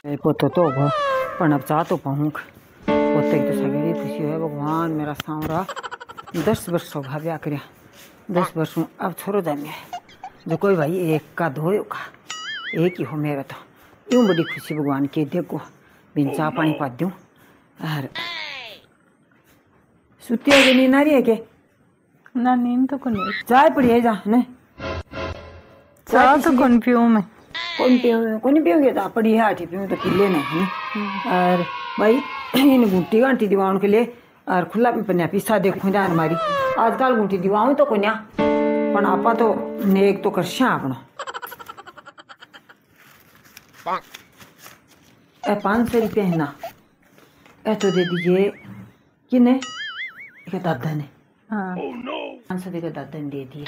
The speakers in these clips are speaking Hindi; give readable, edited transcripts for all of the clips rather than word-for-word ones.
पोतो तो होगा पर अब चाह तो पाऊँ पोते की तो सगड़ी खुशी है। भगवान मेरा सांवरा 10 वर्ष हो गया ब्याह कर 10 वर्ष में अब छोड़ो जाए जो कोई भाई एक का दो का एक ही हो मेरा तो यूँ बड़ी खुशी भगवान की देखो बिन चाह पानी पा दूँ और सुती है नींद आ रही है के ना नींद तो कौन चाय पड़ी है जा ने चाय तो कौन पीऊँ मैं कौन पियोगे तो पड़ी है आठी पीऊँ तो पी लेना है और भाई इन गुंटी गांटी दीवाओं के लिए और खुला पन्या पिसा देखो जान हमारी आजकल गुंटी दीवाऊँ तो कोन्या पण आपा तो नेक तो करशा अपना 500 रुपये है ना ए तो दे दीजिए किने के दादा ने हाँ 500 के दादा ने दे दिए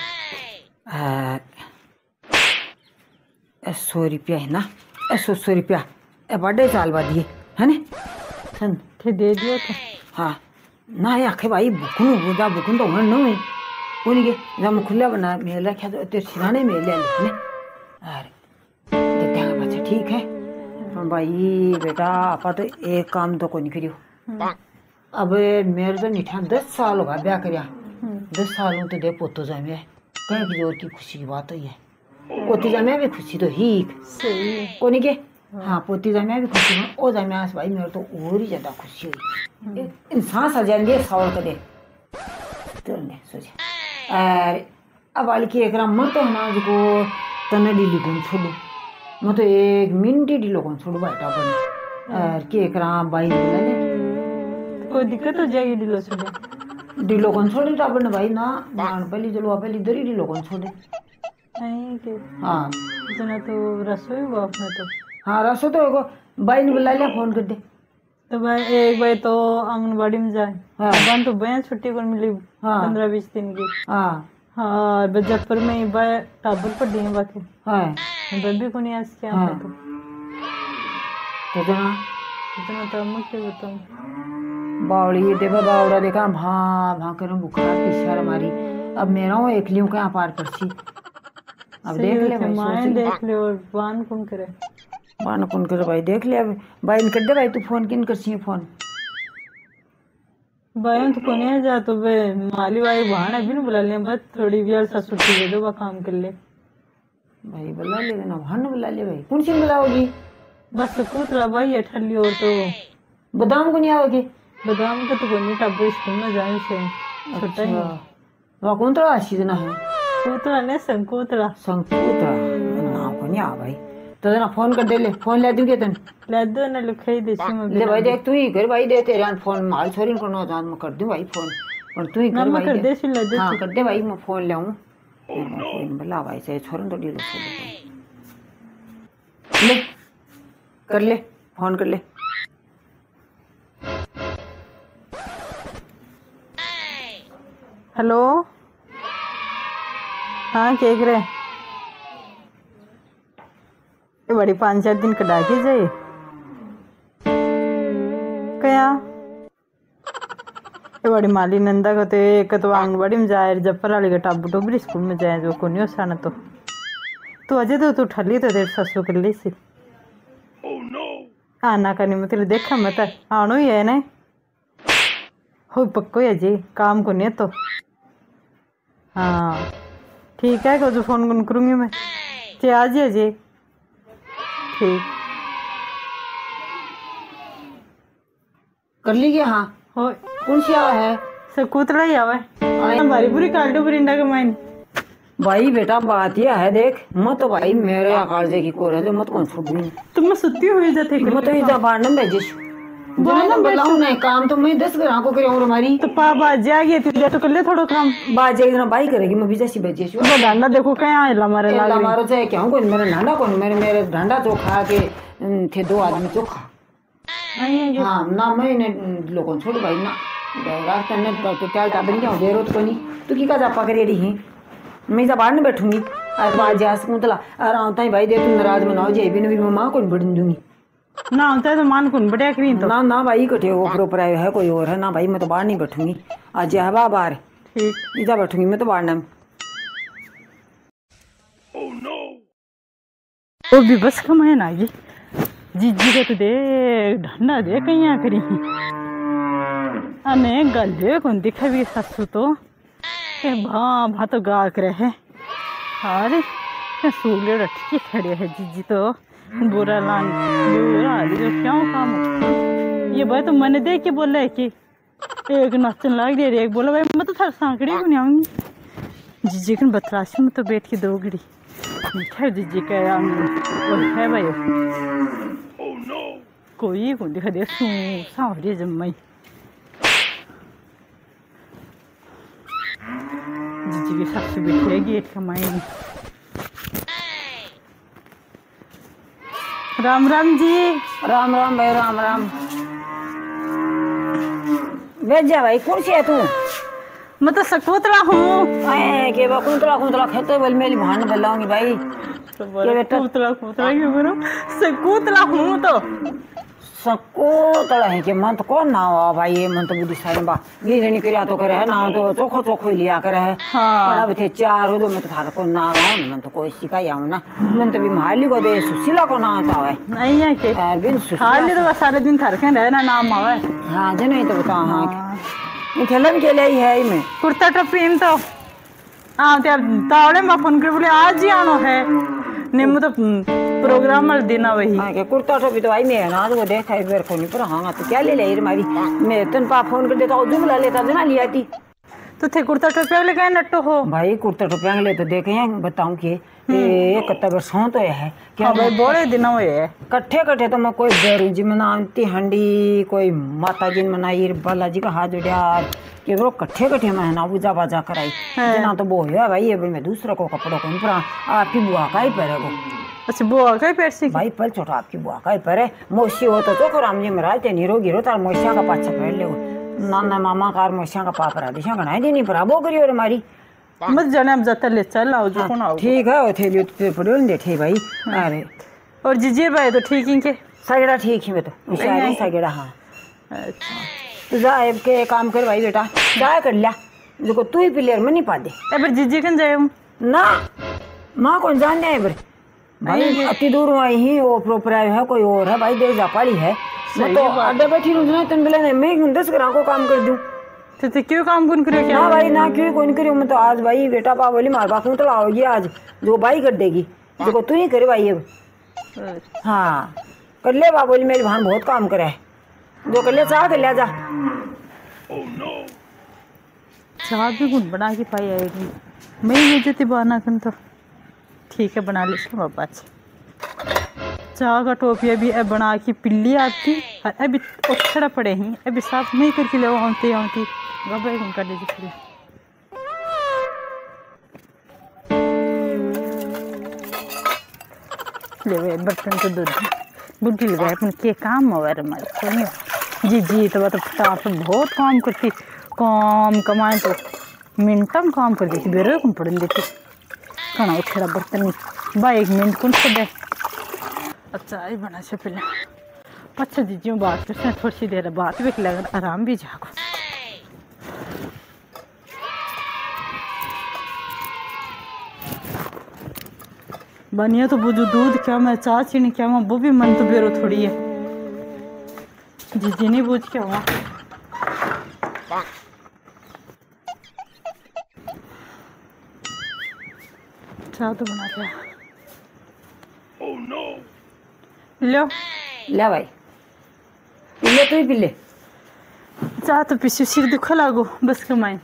100 रुपया है ना 100 रुपया बड़े साल बाद दिए है ने सन थे दे दियो तो हाँ ना ये आखे भाई बुकुन तो होना नहीं कोनी के जब खुला बना मेला क्या तो तेरे सिराने में ले ने अरे देते हैं बच्चा ठीक है भाई बेटा आपा तो एक काम तो कोनी करियो अब मेरे तो निठा 10 साल होगा ब्याह करिया 10 साल में तो दे पोतो जामे कहीं की जोर की खुशी की बात हुई है पोती जामे भी खुशी तो ही सही है कोनी के हाँ पोती जामे भी खुशी में ओ जामे आस भाई मेरे तो और ही ज्यादा खुशी हुई इंसान सजा दे सावर कर दे तो ने सोचे अरे अब वाली की एक मन तो ना जो तने डीली गुन छोड़ू मैं तो 1 मिनट ही डीलो गुन छोड़ू बैठा बन और के एक बाई बोला ने कोई दिक्कत हो जाएगी दिलो से डीलो गुन छोड़े तो अपन भाई ना मान पहली चलो पहली दरी डीलो गुन छोड़े नहीं के हाँ जना तो रसोई हुआ अपना तो हाँ रसो तो एगो बाई ने बुला लिया फोन कर दे तो भाई एक भाई तो आंगनबाड़ी में जाए हाँ। बन तो बहन छुट्टी पर मिली हाँ। 15-20 दिन की हाँ हाँ बजफ्फर में ही भाई टाबर पर दिए बाकी हाँ बब्बी को नहीं आज क्या हाँ। तो जना इतना तो मुझे बताऊँ बावड़ी देखा बावड़ा देखा भाँ भाँ कर बुखार की शर मारी अब मेरा हूँ एक लियो कहाँ पार परसी अब देख ले भाई मायन देख ले और बान कौन करे बान कौन करे भाई देख ले अब भाई ने कर दे भाई तू फोन किन कर सी फोन भाई तो कोने जा तो बे माली भाई बहान अभी ना बुला लिया बस थोड़ी भी सा छुट्टी दे दो बा काम कर ले भाई बुला ले ना भान बुला ले भाई कौन सी बुलाओगी बस कूतरा भाई है ठल्ली और तो बादाम को नहीं आओगे बादाम का तो कोई टाबर स्कूल में जाने से छोटा ही वहाँ कौन तो आशी ना है कूतरा ने संकूतरा संकूतरा ना को नहीं आ भाई तो जना फोन कर दे ले फोन ले दूंगे तन ले दो ना लिखाई देसी में ले भाई देख तू ही कर भाई दे तेरे फोन माल छोरी करना जान मैं कर दूं भाई फोन और तू ही कर भाई कर दे ले दे हां कर दे भाई मैं फोन ले आऊं फोन बुला भाई से छोरन तो डीलो ले कर ले फोन कर ले हेलो हाँ क्या कर रहे ये बड़ी 5-4 दिन कटा के जाए क्या ये बड़ी माली नंदा को तो एक तो आंगनबाड़ी में जाए जफर वाली का टाबू टोबरी स्कूल में जाए जो को नहीं साना तो अजय तो तू ठल्ली तो तेरे ससु कर ली सी आना करनी मैं तेरे देखा मत आनो ही है ना हो पक्को है जी काम को नहीं तो हाँ ठीक है को जो फोन करूँगी मैं चे आज ही जी ठीक कर ली हाँ हो कौन सी आवा है सब कूतरा ही आवा है हमारी पूरी काल्डो परिंडा का माइन भाई बेटा बात यह है देख मत तो भाई मेरे आकार जे की कोर है मत कौन छोड़ दूँ तुम सुत्ती हुई जाते मत तो इधर बारनम भेजिश बताऊँ नहीं काम तो मैं 10 ग्राम को करूँ हमारी तो पापा जाएगी तुझे तो कर ले थोड़ा काम बात जाएगी ना भाई करेगी मैं भी जैसी भेजिश वो डांडा देखो क्या है हमारे लाल हमारा चाहे क्या हूँ मेरे डांडा कौन मेरे डांडा तो खा के थे 2 आदमी तो खा हाँ ना मैं लोगों छोड़ भाई ना रास्ते ने तो क्या टाबर क्या दे रोज को नहीं तू की का जापा करे रही मैं जब बाहर नहीं बैठूंगी और बात जा सकूँ तला और आता ही भाई दे तू नाराज मनाओ जे भी मैं माँ को बढ़ दूंगी ना होता है तो मान कौन बढ़िया करी तो ना भाई कटे ऊपर आए है कोई और है ना भाई मैं तो बाहर नहीं बैठूंगी आज है बाहर ठीक इधर बैठूंगी मैं तो बाहर ना वो भी बस कम है ना जी जीजी को तो देख ढंडा दे कहीं करी अने गल दे कौन दिखा भी सासू तो भा भा तो गा कर है अरे सूले रखी खड़े है जीजी तो बुरा लान बुरा जो क्यों काम ये भाई तो मैंने देख के बोला है कि एक नाचन लाग दे रही, एक बोला भाई मैं तो थार सांकड़ी को नहीं आऊंगी। जीजी कन बतराशी में तो बैठ के 2 घड़ी मीठा जीजी का है भाई कोई को दिखा दे सावरी जम्मई जीजी के साथ बैठी है गेट का माइन। राम राम जी। राम राम भाई, राम राम। बेजा भाई कौन सी है तू? मैं तो सकोतरा हूँ। के बा कुंतला कुंतला खेते बल मेरी भान बलाऊंगी भाई। के बेटा कुंतला कुंतला क्यों करो? सकोतरा हूँ तो सकोतरा है के मन तो कौन ना हो भाई, ये मन तो बुद्धि सारी बा गिरे नहीं करिया तो करे है ना तो चोखो चोखो लिया करे है। हाँ अब थे 4 हो तो मैं तो थारा को ना आऊं मन तो कोई सिखाई आऊं ना मन तो भी माली को दे सुशीला को ना आता है नहीं है के बिन सुशीला खाली तो सारे दिन थर के रहना नाम आवे। हाँ जो नहीं तो बता। हाँ खेलन के लिए है मैं कुर्ता टोपी तो हाँ त्यार तावड़े में फोन कर बोले आज ही आनो है निम्न तो प्रोग्राम वाले दिन वही। हाँ के कुर्ता टोपी तो भाई मैं ना तो देखा एक बार कोनी पर। हाँ तो क्या ले ले मारी मैं तन पा फोन कर देता हूँ जुमला लेता जना लिया थी तो थे कुर्ता टोपी वाले का नट्टो हो भाई। कुर्ता टोपी वाले तो देखे हैं बताऊं कि ये कत्ता बरसों तो है क्या भाई बड़े दिन हुए है कट्ठे कट्ठे तो मैं कोई बेरू जी मनाती हंडी कोई माता जी मनाई बालाजी का हाथ जोड़िया कि वो कट्ठे कट्ठे महीना पूजा बाजा कराई जना तो वो है भाई। ये मैं दूसरे को कपड़ों को पर आपकी बुआ का ही पहरे को। अच्छा बुआ का ही पैर सी भाई पल छोटा आपकी बुआ का ही पहरे मोशी हो तो चोखो राम जी महाराज ते नीरो गिरो तार मोशिया का पाछा पहन ले नाना मामा कार मोशिया का पाप रहा दिशा गणाई देनी पर वो करियो रे मारी मत जाने अब जाता ले चल आओ जो कौन आओ ठीक है। वो थेली पे पड़ो दे थे भाई। अरे और जीजी भाई तो ठीक ही के सगड़ा ठीक ही मैं तो उशारी सगड़ा। हाँ तो जा अब के काम कर भाई बेटा चाय कर लिया देखो तू ही प्लेयर में नहीं पा दे एबर जीजी कन जाए ना माँ कौन जान दे एबर भाई अति दूर आई ही वो प्रोपराइव है कोई और है भाई देख जा पाली है मैं तो अड्डे बैठी हूँ ना तुम बोले मैं 10 ग्राम को काम कर दूं तो क्यों काम कौन करे क्या ना भाई ना क्यों कौन करियो मैं तो आज भाई बेटा पा बोली मार बाप तो आओगी आज जो भाई कर देगी देखो तू ही करे भाई अब। हाँ कर ले बा बोली मेरी भान बहुत काम करे जो कर ले चाह कर ले जा चाह भी गुण बना के पाई आएगी मैं ये जती बना कन तो ठीक है बना ले बाबा चाह का टोपी अभी बना के पिल्ली आती अभी उछड़ा पड़े हैं अभी साफ नहीं करके ले आती आती बाबा एक कर दीजिए ले बर्तन तो दूध बुढ़ी लगाए अपन के काम हो हमारे जी जी तो फटाफट बहुत काम करती काम कमाए तो मिनट में काम कर देती बेरे कौन पड़ देती खाना उठेरा बर्तन बा 1 मिनट कौन से दे अच्छा ही बना से पहले अच्छा दीजिए बात करते हैं थोड़ी सी देर बात भी लगा आराम भी जागो बनिया तो बुझू दूध क्या मैं चाह चीनी क्या मैं वो भी मन तो बेरो थोड़ी है जी नहीं बूझ के हुआ चाह तो बना लिया लो ले भाई पिले तू ही पिले चाह तो पीछे सिर दुखा लागो बस कमाए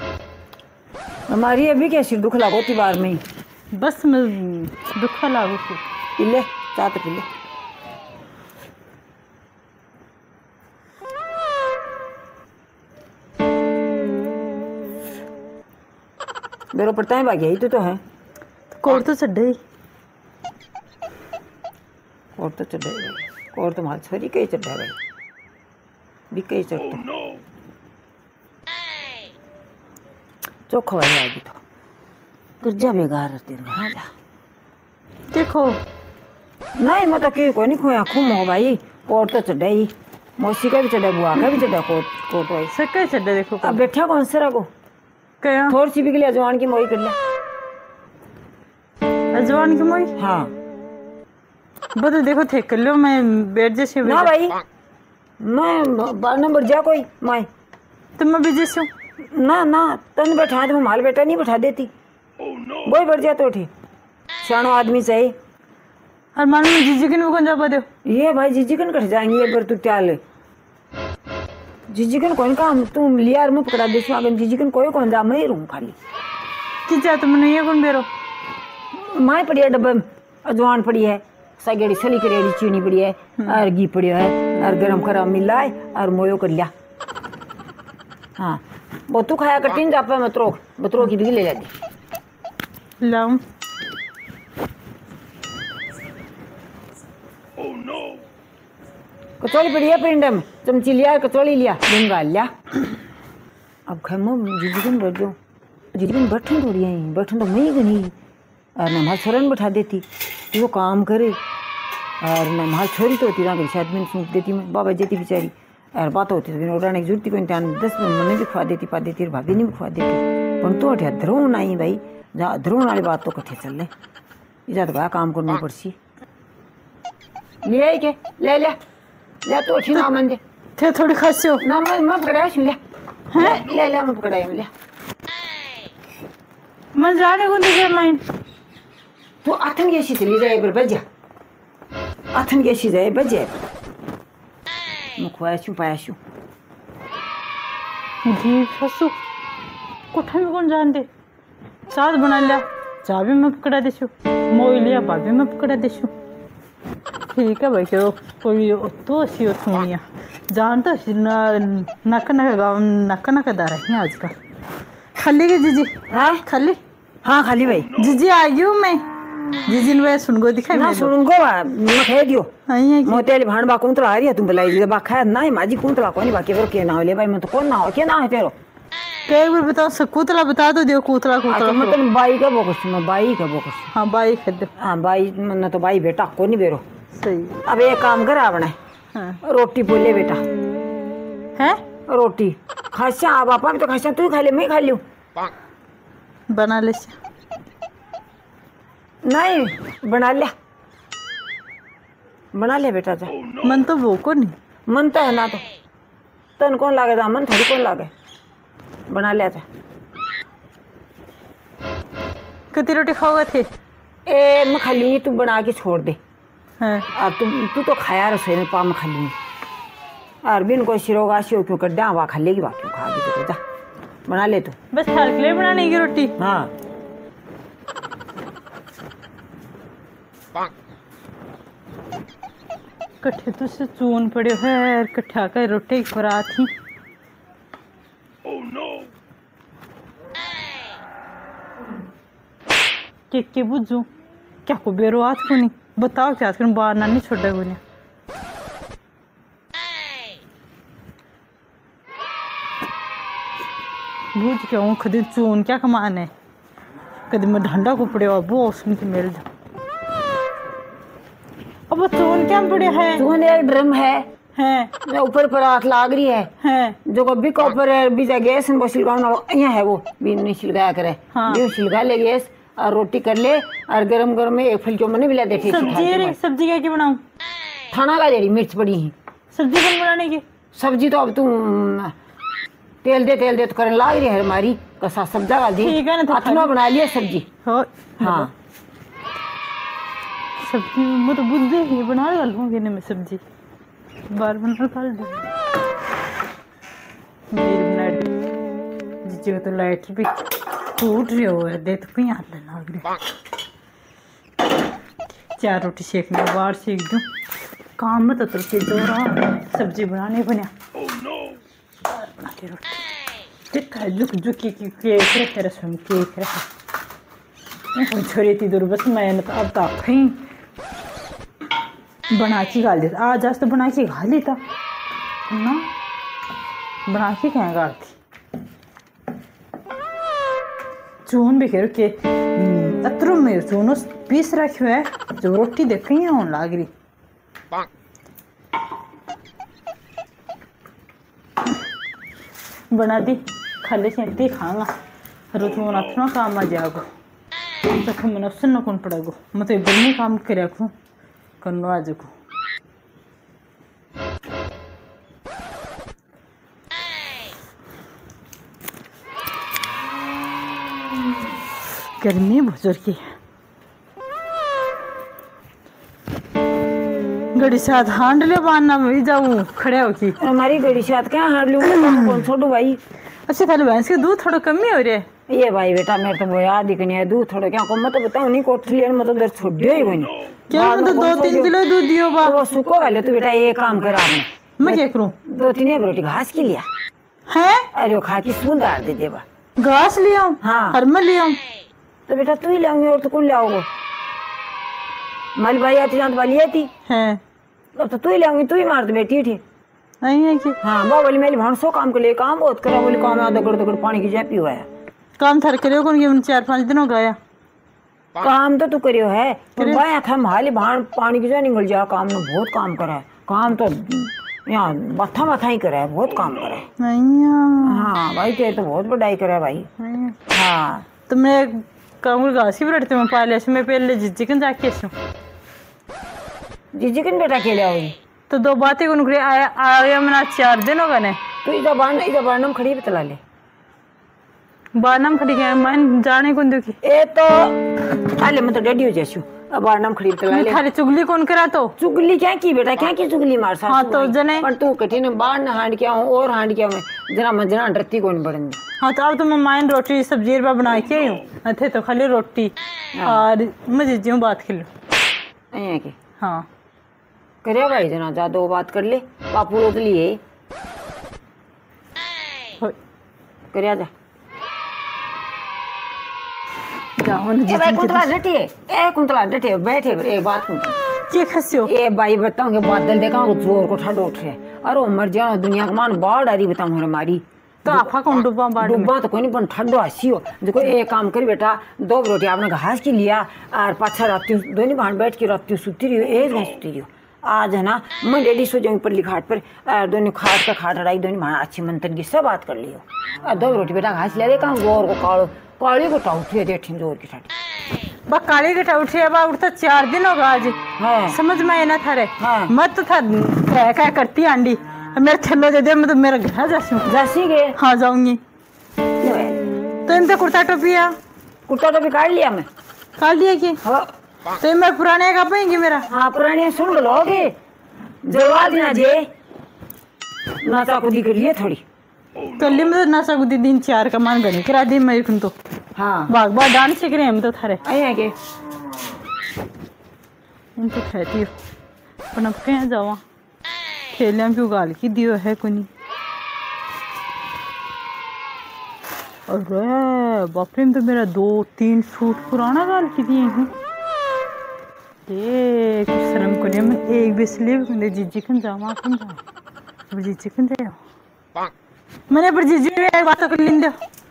हमारी अभी क्या सिर दुख लागो ती बार में बस मैं दुखा लागो पिले चाह तो पिले मेरे पड़ता है बाकी यही तो है कोर तो चढ़े और तो चढ़े भाई और तो माल छोरी कहीं चढ़ा भाई भी कहीं चढ़ता चोखो भाई आएगी तो तुझा बेगार तेरे जा देखो नहीं मतलब कि कोई नहीं खोया खूम हो भाई कोट तो चढ़ा ही मौसी का भी चढ़ा बुआ का भी चढ़ा कोट भाई सके चढ़े देखो अब बैठा कौन से रखो क्या थोड़ी सी भी के लिए अजवान की मोई कर ले अजवान की मोई हाँ बता देखो थे कर लो मैं बैठ जैसे ना भाई मैं 12 नंबर जा कोई माई तुम मैं बिजी हूँ ना ना तन बैठा तो माल बेटा नहीं बैठा देती वही बढ़ जा तो ठीक सियाणो आदमी चाहिए। और मालूम है जीजी किन कौन जा पाते हो ये भाई जीजिकन कट जाएंगे अगर तू त्याल जीजिकन कौन काम तुम लियार में पकड़ा दे अगर जीजिकन कोई कौन जा मैं ही रहूँ खाली कि जा तुम नहीं है कौन बेरो माए पड़ी है डब्बे में अजवान पड़ी है सगेड़ी सली करेड़ी चीनी पड़ी है और घी पड़ियो है और गरम खरा मिलाए और मोयो कर लिया। हाँ वो तू खाया कर तीन जापा बतरो की भी ले जाती लाऊं कचौड़ी पड़ी है पिंड में चमची लिया कचौड़ी लिया बंगाल लिया। अब खैमो जीजिकन बैठ जाओ जीजिकन बैठन थोड़ी है बैठन तो मैं ही नहीं और न माल छोरन बैठा देती वो काम करे और न माल छोरी तो होती ना शायद मैंने सूख देती मैं बाबा जेती बेचारी और बात होती तो उड़ाने की जरूरत कोई टाइम 10 मिनट मैंने भी खुआ देती पा देती और भाभी ने भी खुआ देती पर तो अठे अधरों आई भाई जहाँ अधरों वाली बात तो कट्ठे चल रहे इजाद भाई काम करनी पड़सी ले आई के ले तो अच्छी ना मन दे थे थोड़ी खासी हो ना मैं पकड़ाया ले हैं ले मैं पकड़ाया ले मैं जाने को नहीं माइन तो आथन के शीत ले जाए पर बजा आथन के शी जाए बजे मैं खुआया पाया जी ससु कोठा में कौन जान दे साथ बना लिया चाह भी मैं पकड़ा देशु मोई लिया भाभी मैं पकड़ा देशु ठीक है भाई चलो कोई तो सी थोड़िया जान तो नक नक दार है आजकल खाली के जीजी हाँ खाली हाँ खाली भाई जीजी आ गई हूँ मैं जीजी ने वह सुनगो दिखाई ना सुनगो मैं कह दियो आई है मोते भाण बा कुंतला आ रही है तुम बुलाई बा खाया ना माजी कुंतला कोनी बाकी करो के ना हो ले भाई मैं तो कौन ना हो के ना है तेरो एक बार बताओ सकूतला बता दो दियो कूतला कूतला मतलब बाई का बोकस मैं बाई का बोकस हाँ बाई खद हाँ बाई मन तो बाई बेटा को नहीं बेरो सही अब एक काम कर आपने हाँ रोटी बोले बेटा है रोटी खासा आप आपा भी तो खासा तू खा ले मैं खा लियो बना ले नहीं बना ले बेटा जा मन तो वो को नहीं मन तो है ना तो तन कौन लागे था मन थोड़ी कौन लागे बना लिया था कितनी रोटी खाओगे थे ए मैं खा लूंगी तू बना के छोड़ दे हाँ अब तू तो खाया रसोई में पा मैं खा लूंगी और बिन कोई सिरोगा शिव क्यों कर डा खा लेगी बात क्यों खा दी जा बना ले तू बस थाल के लिए बनाने की रोटी हाँ कट्ठे तो से चून पड़े है कट्ठा का रोटी खुरा थी के बुझू क्या को बेरो हाथ को नहीं बताओ क्या आज बाहर ना नहीं छोड़ा को नहीं बुझ के हूँ कभी चून क्या कमान है कभी मैं ढंडा को पड़े हुआ वो उसमें मिल जा अब वो चून क्या पड़े है चून एक ड्रम है ऊपर पर आग लाग रही है जो कभी का ऊपर है बीजा गैस वो छिलकाना यहाँ है वो भी नहीं छिलकाया करे हाँ। भी छिलका ले गैस और रोटी कर ले और गरम गरम में एक फुलकी मैंने मिला दे सब्जी क्या बनाऊं खाना का जेड़ी मिर्च पड़ी है सब्जी कौन बनाने की सब्जी तो अब तुम तेल दे तो करने लाग रही है हमारी कसा सब्जा का दी ठीक है ना अथना बना लिया सब्जी हाँ सब्जी मैं तो बुद्धि ही बना लूँगी मैं सब्जी बार बना खा लूँ जीजी को तो लाइट भी टूट रही हो दे तो कहीं हाथ लग रही 4 रोटी सेकने बाहर सेक दूँ काम में तो के दो रहा सब्जी बनाने बना रोटी झुक केक रसम केक रहा छोरी थी दूर बस मैंने तो अब तो कहीं बना के गाल देता आज तो बना के गाल देता ना बना के क्या गाल थी चून भी खेर के अतरू में चूनो पीस रखे है जो रोटी देख ही होने लाग रही बना दी खाली से इतनी खाऊंगा रोटी में अपना काम आ जाएगा तो मैंने उससे न कौन पड़ेगा मैं तो इधर में काम कर रखूँ करनो आज को गर्मी बुजुर्ग की गड़ी साथ हांड ले बांधना मैं जाऊं खड़े हो की हमारी गड़ी शाद क्या हार लूँ कौन छोड़ू भाई। अच्छा थाली भैंस के दूध थोड़ा कमी हो रहे ये भाई बेटा मेरे तो वो याद ही नहीं है दूध थोड़ा क्या को मैं तो बताऊं नहीं कोठली में तो दर छोड़ दियो ही कोई नहीं क्या मैं तो 2-3 किलो दूध दियो बा वो सुको वाले तो बेटा ये काम करा आपने मैं क्या करूं 2-3 एक रोटी घास की लिया है अरे वो खा की सूंद डाल दे देवा घास लिया हाँ हर में लिया तो बेटा तू ही लाऊंगी और तो कौन लाओगे माली भाई आती जान वाली आती है अब तो तू ही लाऊंगी तू ही मार दे बेटी ठीक नहीं है कि हाँ बा बोली मेरी भाण सो काम के लिए काम बहुत करा बोली काम आधा दगड़ पानी की जैपी हुआ है काम थर करियो कौन के 4-5 दिन हो गया काम तो तू करियो है पर बाया था हाली भाण पानी की जो निकल जा काम ने बहुत काम करा है काम तो यहाँ माथा ही करा है बहुत काम करा है नहीं हाँ भाई तेरे तो बहुत बड़ाई करा है भाई है हाँ तो मैं काम घास की बैठते मैं पाले से मैं पहले चिकन जाके जीजी किन बेटा के लिया हुई तो 2 बातें कौन करे आया मना 4 दिन हो गए तू इधर बारनम खड़ी बतला ले बारनाम खड़ी गया मैं जाने कौन दुखी ए तो अले मैं तो डैडी हो जैसू अब बारनम खड़ी बतला ले खाली चुगली कौन करा तो चुगली क्या की बेटा क्या की चुगली मार सा हाँ तो जने पर तू कठिन बाहर न हांड क्या हूँ और हांड क्या मैं जना मजना डरती कौन बड़न हाँ तो अब तो मैं माइन रोटी सब्जी बना के आई हूँ थे तो खाली रोटी और मैं जीजी हूँ बात खेलो अया के हाँ करे भाई जना जा दो बात कर ले पापू लोग लिए करे जा जाओ ना ए भाई कुंतला डटे बैठे एक बात कुंतला के खसियो ए भाई बताऊंगे बादल देखा जोर को ठंड उठ रहे अरे मर जाओ दुनिया का मान बाढ़ आ रही बताऊं हमारी तो आपा कौन डूबा बाढ़ में डूबा तो कोई नहीं पर ठंडो आसी हो देखो एक काम कर बेटा 2 रोटी आपने घास की लिया और पाछा रात दोनों बहन बैठ के रात सुती रही एक घास सुती रही आज है ना मैं डैडी सो जाऊँ ऊपर घाट पर दोनों खाट हटाई दोनों बहन अच्छी मंथन की सब बात कर लियो 2 रोटी बेटा घास लिया देखा गोर को काली को टाउठी देखी जोर की ठाठी बा काली के टाउठी बा उठता 4 दिन होगा आज हाँ समझ में ना था रे हाँ मत तो था क्या करती आंडी मेरे थैलो दे दे मैं तो मेरा घर जासी गे हाँ जाऊंगी तो इनसे कुर्ता टोपिया कुर्ता टोपी काट लिया मैं काट दिया कि हाँ तो मैं पुराने का पाएंगे मेरा हाँ पुराने सुन लोगे जलवा देना जे नाचा कूदी कर लिए थोड़ी कल में तो ना सकती 3-4 का मान गनी करा दी मेरे को तो हाँ बाग बाग डांस सीख रहे हैं हम तो थारे अया के इन तो कहती हो पर अब कहाँ जावा खेलिया क्यों गाल की दियो है कोनी अरे बाप रे तो मेरा 2-3 सूट पुराना गाल की दिए हैं ये कुछ शर्म को नहीं मैं एक भी स्लीव दे जीजी कन जावा कन जा अब जीजी कन दे मैंने पर जीजी में एक बात कर लिंदे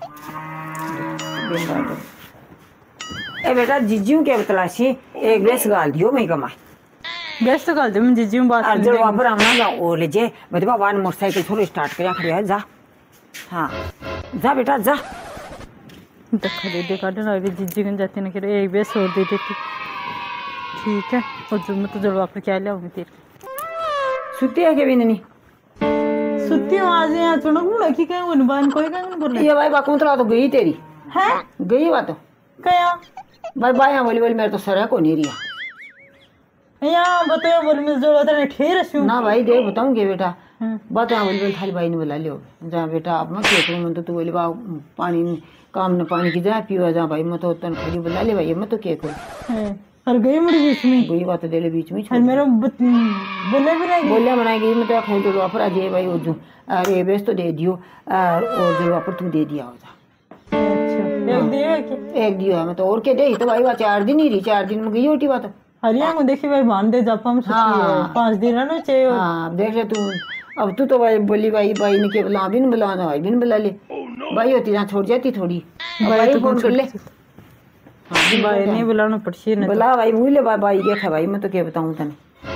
ए बेटा जीजू के तलाशी एक बेस गाल दियो मैं कमा बेस तो गाल दे मैं जीजी में बात कर जब वापर आना जा ओ ले जे बदबा वान मोटरसाइकिल थोड़ी स्टार्ट कर खड़ी है जा हाँ जा बेटा जा देखा दे काटने लगे जीजी कन जाती ना करे एक बेस और दे देती ठीक है और जो मैं तो जब वापर क्या ले आऊंगी तेरे सुती है के बिंदनी सुती हूँ आज यहाँ चुनक मुड़ा की कहीं उन बान कोई कहीं बोल ये भाई बाकुंतला तो गई तेरी है गई बात तो कया भाई बाया बोली बोली मेरे तो सर है को नहीं रिया यहाँ बताओ बोल मैं जो बता नहीं ठेर हूँ ना भाई देख बताऊंगे बेटा बात यहाँ बोली बोली थाली भाई ने बुला लियो जहाँ बेटा अब मैं क्या करूँ मैं तो तू बोली बा पानी काम न पानी की जा पियो जहाँ भाई मैं तो तन खड़ी बुला ले भाई मैं तो क्या करूँ और गई मुड़ी बीच में गई बात दे ले बीच में और मेरा बोले भी नहीं बोलिया बनाई गई मैं तो खाऊं जो वापर आ जाए भाई जो अरे बेस तो दे दियो और जो वापर तुम दे दिया हो जा अच्छा एक दिया कि एक दियो है मैं तो और क्या दे तो भाई बात 4 दिन ही रही 4 दिन में गई होती बात हरिया को देखी भाई बांध दे जापा में हाँ। 5 दिन रहना चाहिए हाँ देख ले तू अब तू तो भाई बोली भाई ने के बुला भी बुलाना भाई भी बुला ले भाई होती जहाँ छोड़ जाती थोड़ी भाई तो फोन कर ले भाई नहीं बुलाना पड़सी ना बुला भाई भूले भाई क्या था भाई मैं तो क्या बताऊँ तने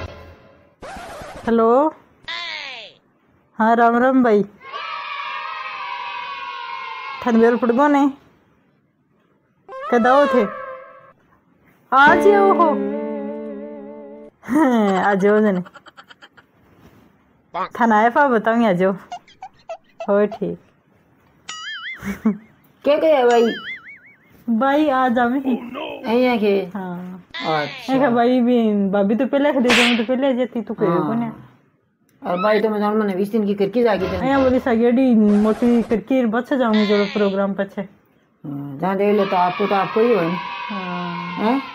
हेलो हाँ राम राम भाई थन बेल पड़ गो ने कदाओ थे आज ही हो आ जाओ जने थाना है पा बताऊंगी आ जाओ हो ठीक क्या कहे भाई भाई आ जाओ અહીંયા કે हाँ अच्छा देखा भाई भी भाभी तो पहले खरीद मैं तो पहले जाती तू कहे को ने और भाई तो मैं जान मैंने 20 दिन की करके जागी थे અહીંયા બોલી સગેડી મોટી કરકી બચ્ચા જાऊंगी जो प्रोग्राम पछे जहाँ देख लो तो आपको ही हो ना हाँ हैं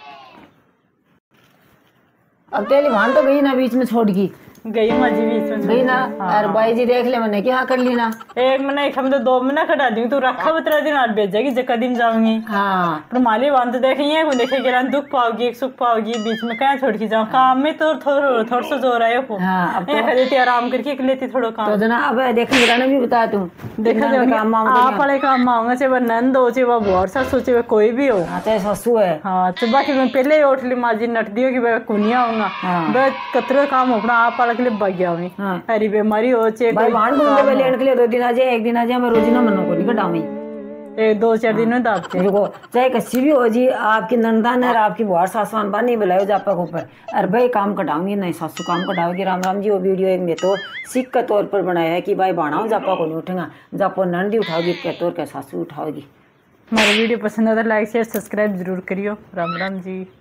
अब तेरी वहां तो गई ना बीच में छोड़ की गई मजी बीच में गई ना और भाई जी देख ले मैंने क्या कर ली ना एक महीना एक हम तो 2 महीना कटा दी तू रखा 17 दिन आज भेजेगी जका दिन जाऊंगी हाँ पर माली बांध देखेंगे को देखेगी रान दुख पाओगी एक सुख पाओगी बीच में क्या छोड़ के जाऊं काम में तो थोड़ा सा जोर आयो हो हाँ अब तो लेती आराम करके लेती थोड़ा काम तो जना अब देख मेरा भी बता तू देखा काम आप वाले काम आऊंगा चाहे वह नंद हो चाहे वह बुआर सासू चाहे वह कोई भी हो हाँ चाहे ससु है हाँ तो बाकी मैं पहले ही उठ ली माजी नट दी कि मैं कुनिया आऊंगा हाँ। बस कतरे काम अपना आप वाले के लिए भाग गया हूँ हाँ हरी बीमारी हो चाहे भाई कोई वाहन घूमते हुए लेने के लिए 2 दिन आ जाए 1 दिन आ जाए मैं रोज ना मनो को नहीं कटाऊंगी एक 2-4 दिन में दाब से देखो चाहे कच्ची भी हो जी आपकी नंदन है आपकी बुआर सासवान बा नहीं बुलाओ जापा के ऊपर अरे भाई काम कटाऊंगी नहीं सासू काम कटाओगी राम राम जी वो वीडियो एक में तो सीख के तौर पर बनाया है कि भाई बाणाओ जापा को नहीं उठेगा जापो नंदी उठाओगी के तौर के सासू उठाओगी। हमारा वीडियो पसंद आता लाइक शेयर सब्सक्राइब जरूर करियो राम राम जी।